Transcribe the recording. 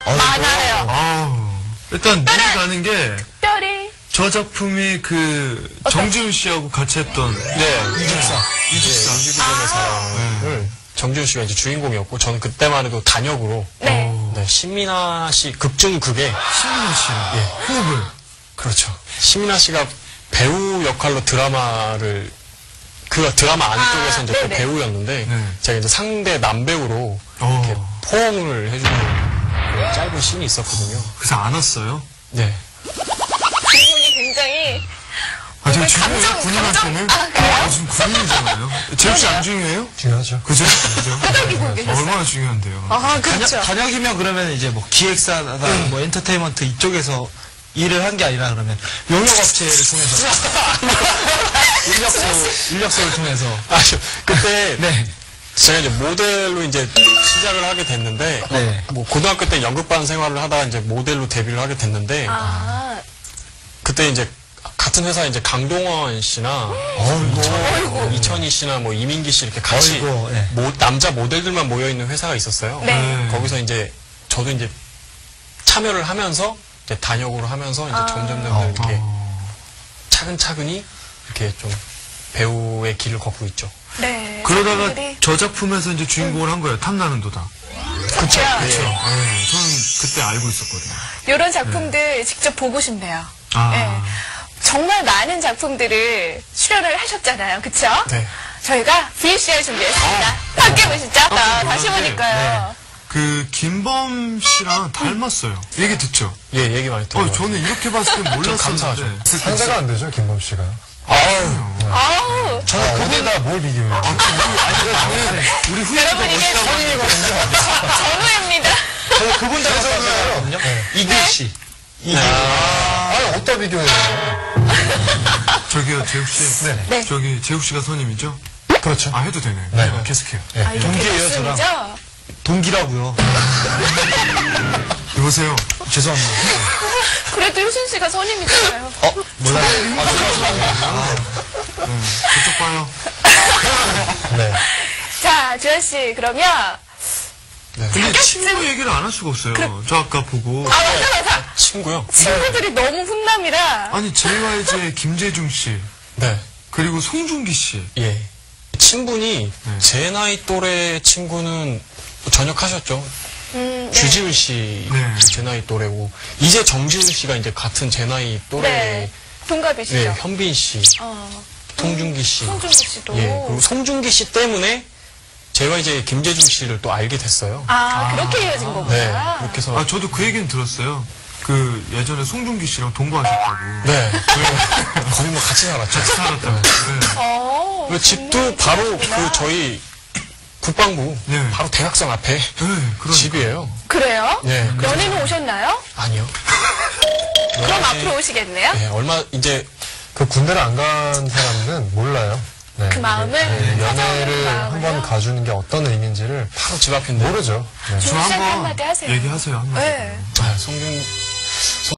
많아요. 일단 눈이 가는 게 별이. 저 작품이 그 정지훈 씨하고 같이 했던 이집사. 이집사의 사랑을 정지훈 씨가 이제 주인공이었고 저는 그때만 해도 단역으로 네. 신민아 씨 극중극에 신민아 씨랑 호흡을 그렇죠. 신민아 씨가 배우 역할로 드라마를 그 드라마 안쪽에서 이제 또 네네. 배우였는데 네. 제가 이제 상대 남배우로 이렇게 포옹을 해주는 짧은 씬이 있었거든요. 그래서 안 왔어요? 네. 기분이 굉장히. 지금 중요해요? 군인한테는? 그래요? 지금 군인이잖아요. 재욱 씨 안 중요해요? 중요하죠. 그죠? 그죠? 끄덕이고 계셨어요. 얼마나 중요한데요? 그렇죠. 단역이면 그러면 이제 뭐 기획사나 뭐 엔터테인먼트 이쪽에서 일을 한 게 아니라 그러면 용역업체를 통해서 인력소를 통해서 그때 네. 제가 이제 모델로 이제 시작을 하게 됐는데 네. 뭐 고등학교 때 연극반 생활을 하다가 이제 모델로 데뷔를 하게 됐는데 그때 이제 같은 회사에 이제 강동원 씨나 이천희 씨나 뭐 이민기 씨 이렇게 같이 어이구, 네. 남자 모델들만 모여 있는 회사가 있었어요. 네. 거기서 이제 저도 이제 참여를 하면서 이제 단역으로 하면서 이제 점점 이렇게 차근차근히 이렇게 좀 배우의 길을 걷고 있죠. 네. 그러다가 사람들이- 저 작품에서 이제 주인공을 한 거예요. 탐나는 도다. 그렇죠. 저는 그때 알고 있었거든요. 이런 작품들 직접 보고 싶네요. 아. 네. 정말 많은 작품들을 출연을 하셨잖아요. 그쵸? 네. 저희가 VCR 준비했습니다. 함께 보시죠. 다시 보니까요. 그 김범 씨랑 닮았어요. 얘기 듣죠? 예, 얘기 많이 들어요. 저는 이렇게 봤을 땐 감사하죠. 몰랐었는데. 상대가 안 되죠, 김범 씨가. 아우. 저는 그분다 뭘 비교해요? 우리 후배가 여러분 이게 전우입니다. 저는 그분 다 상대거든요. 이규 씨. 아니, 어디다 비교해요? 저기요, 재욱 씨. 네. 저기 재욱 씨가 선임이죠? 그렇죠. 아, 해도 되네. 네. 계속해요. 아, 이게 동기예요, 말씀이죠? 동기라고요. 여보세요. 죄송합니다. 그래도 효신 씨가 선임이잖아요. 몰라요. 저쪽 봐요. 네. 자, 주현 씨, 그러면. 근데 친구 얘기를 안 할 수가 없어요. 저 아까 보고. 맞아. 친구요? 친구들이 너무 훈남이라. 아니, JYJ의 김재중 씨. 네. 그리고 송중기 씨. 예. 친분이 제 나이 또래 친구는 전역하셨죠. 네. 주지훈 씨, 네. 제 나이 또래고, 이제 정지훈 씨가 이제 같은 제 나이 또래, 네. 동갑이시죠? 네, 현빈 씨, 송중기 씨. 송중기 씨도. 예, 그리고 송중기 씨 때문에 제가 이제 김재중 씨를 또 알게 됐어요. 그렇게 이어진 거구나. 네, 그렇게 해서. 아, 저도 그 얘기는 들었어요. 그, 예전에 송중기 씨랑 동거하셨다고. 네. 거의 뭐 같이 살았죠. 같이 살았다고. 네. 그 집도 바로 그 저희 국방부, 네. 바로 대학생 앞에 네, 그러니까. 집이에요. 그래요? 네. 연애는 오셨나요? 아니요. 그럼 앞으로 오시겠네요? 네, 얼마, 이제, 그 군대를 안 간 사람은 몰라요. 네. 그 마음을? 연애를 마음을요? 한번 가주는 게 어떤 의미인지를 바로 집 앞인데. 모르죠. 네. 저 주현 씨한테 한번 한마디 하세요. 얘기하세요, 한마디. 네. 아, 송중,